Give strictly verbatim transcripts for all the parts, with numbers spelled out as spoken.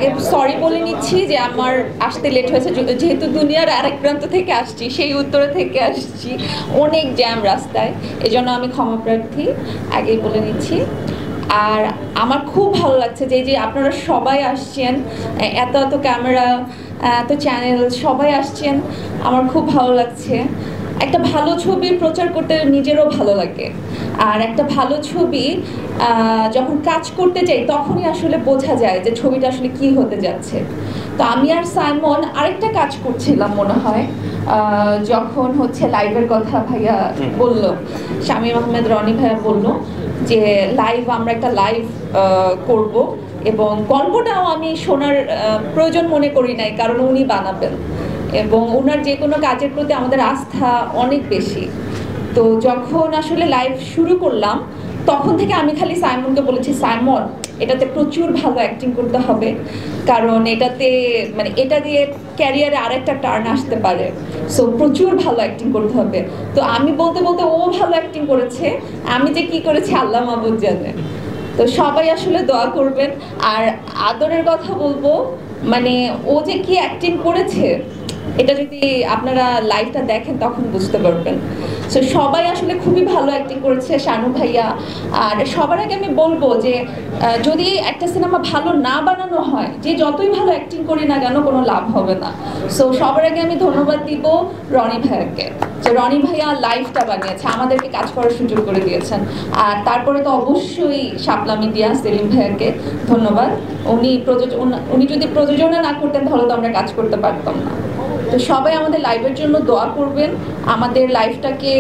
আগে সরি বলে নিচ্ছি যে আমার আসতে লেট হয়েছে, যেহেতু দুনিয়ার আরেক প্রান্ত থেকে আসছি, সেই উত্তরে থেকে আসছি, অনেক জ্যাম রাস্তায়, এজন্য আমি ক্ষমা প্রার্থী, আগেই বলে নিচ্ছি। আর আমার খুব ভালো লাগছে যে যে আপনারা সবাই আসছেন, এত এত ক্যামেরা, এত চ্যানেল, সবাই আসছেন, আমার খুব ভালো লাগছে। একটা ভালো ছবি প্রচার করতে নিজেরও ভালো লাগে, আর একটা ভালো ছবি যখন কাজ করতে যাই তখনই আসলে বোঝা যায় যে ছবিটা আসলে কি হতে যাচ্ছে। তো আমি আর সাইমন আরেকটা কাজ করছিলাম মনে হয়, যখন হচ্ছে লাইভের কথা ভাইয়া বললো, শামীম আহমেদ রনি ভাইয়া বললো যে লাইভ, আমরা একটা লাইভ করব, এবং গল্পটাও আমি শোনার প্রয়োজন মনে করি নাই, কারণ উনি বানাবেন এবং ওনার যে কোনো কাজের প্রতি আমাদের আস্থা অনেক বেশি। তো যখন আসলে লাইভ শুরু করলাম তখন থেকে আমি খালি সাইমনকে বলেছি, সাইমন এটাতে প্রচুর ভালো অ্যাক্টিং করতে হবে, কারণ এটাতে মানে এটা দিয়ে ক্যারিয়ারে আরেকটা টার্ন আসতে পারে, সো প্রচুর ভালো অ্যাক্টিং করতে হবে। তো আমি বলতে বলতে ও ভালো অ্যাক্টিং করেছে, আমি যে কি করেছি আল্লাহ মাহবুব জানে। তো সবাই আসলে দোয়া করবেন। আর আদরের কথা বলবো, মানে ও যে কি অ্যাক্টিং করেছে এটা যদি আপনারা লাইভটা দেখেন তখন বুঝতে পারবেন। সো সবাই আসলে খুবই ভালো অ্যাক্টিং করেছে, শানু ভাইয়া। আর সবার আগে আমি বলবো যে যদি একটা সিনেমা ভালো না বানানো হয়, যে যতই ভালো অ্যাক্টিং করি না কেন কোনো লাভ হবে না। সো সবার আগে আমি ধন্যবাদ দিব রনি ভাইয়াকে, যে রনি ভাইয়া লাইভটা বানিয়েছে, আমাদেরকে কাজ করার সুযোগ করে দিয়েছেন। আর তারপরে তো অবশ্যই শাপলা মিডিয়া সেলিম ভাইয়াকে ধন্যবাদ। উনি প্রযোজন উনি যদি প্রযোজনা না করতেন তাহলে তো আমরা কাজ করতে পারতাম না। তো সবাই আমাদের লাইভের জন্য দোয়া করবেন, আমাদের লাইভটাকে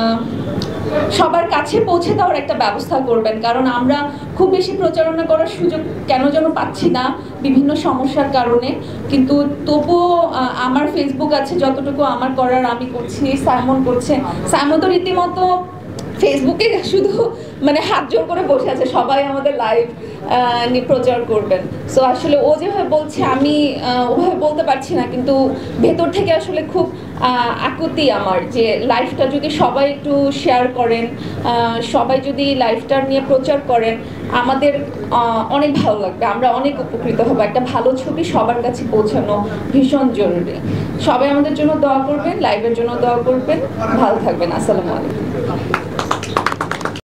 সবার কাছে পৌঁছে দেওয়ার একটা ব্যবস্থা করবেন, কারণ আমরা খুব বেশি প্রচারণা করার সুযোগ কেন যেন পাচ্ছি না বিভিন্ন সমস্যার কারণে। কিন্তু তবুও আমার ফেসবুক আছে, যতটুকু আমার করার আমি করছি, সাইমন করছে। সাইমন তো রীতিমতো ফেসবুকে শুধু মানে হাত জোর করে বসে আছে, সবাই আমাদের লাইভ প্রচার করবেন। সো আসলে ও যেভাবে বলছে আমি ওভাবে বলতে পারছি না, কিন্তু ভেতর থেকে আসলে খুব আকুতি আমার, যে লাইভটা যদি সবাই একটু শেয়ার করেন, সবাই যদি লাইভটা নিয়ে প্রচার করেন, আমাদের অনেক ভালো লাগবে, আমরা অনেক উপকৃত হব। একটা ভালো ছবি সবার কাছে পৌঁছানো ভীষণ জরুরি। সবাই আমাদের জন্য দোয়া করবেন, লাইভের জন্য দোয়া করবেন, ভালো থাকবেন। আসসালামু আলাইকুম।